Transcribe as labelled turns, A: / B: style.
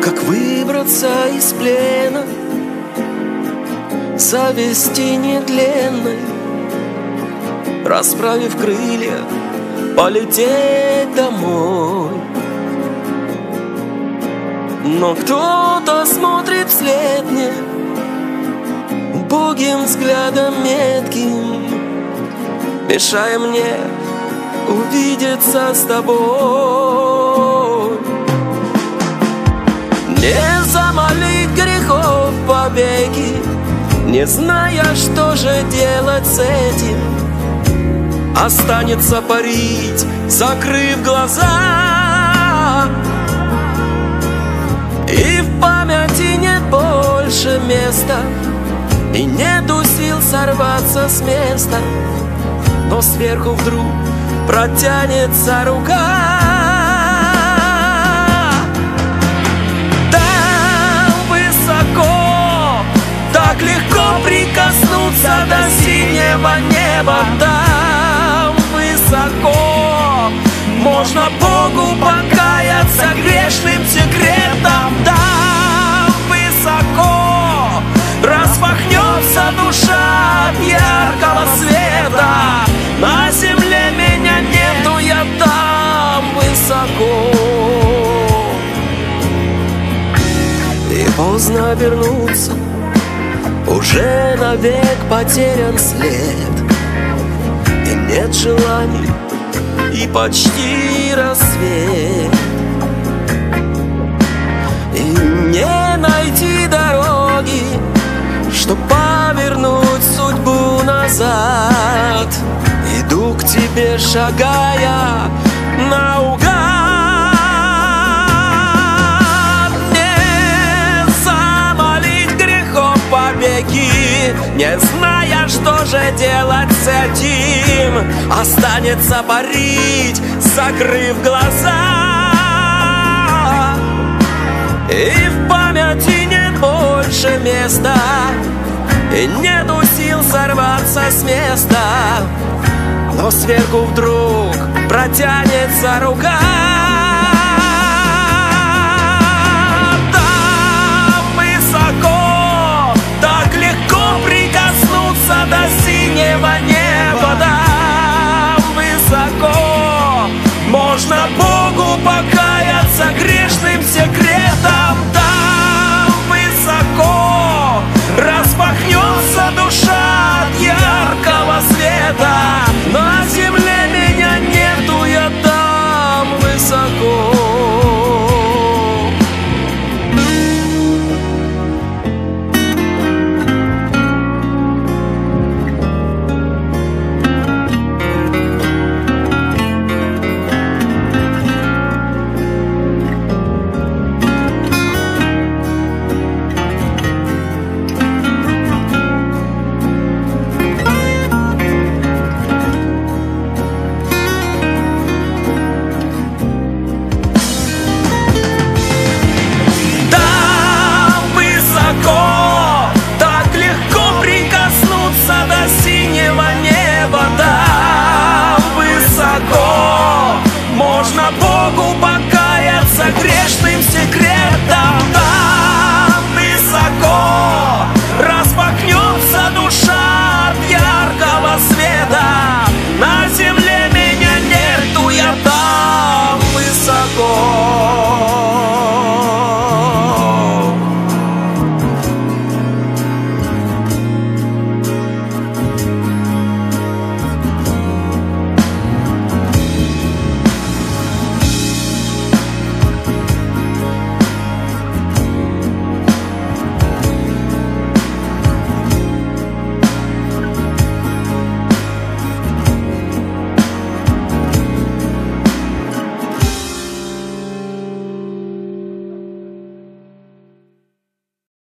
A: Как выбраться из плена совести нетленной, расправив крылья, полететь домой. Но кто-то смотрит вслед мне убогим взглядом метким, мешая мне увидеться с тобой. Не замолить грехов побеги, не зная, что же делать с этим. Останется парить, закрыв глаза, и в памяти нет больше места, и нету сил сорваться с места. Но сверху вдруг протянется рука. Там высоко, так легко прикоснуться до синего неба. Там высоко можно Богу покаяться грешным секретом. Там высоко распахнется душа от яркого света. На земле меня нету, я там высоко. И поздно обернуться, уже навек потерян след. И нет желаний, и почти рассвет. И не найти дороги, чтоб повернуть судьбу назад. Иду к тебе, шагая наугад. Не замолить грехом побеги, не зная, что же делать с этим. Останется парить, закрыв глаза, и в памяти нет больше места, и нету сил сорваться с места. Но сверху вдруг протянется рука.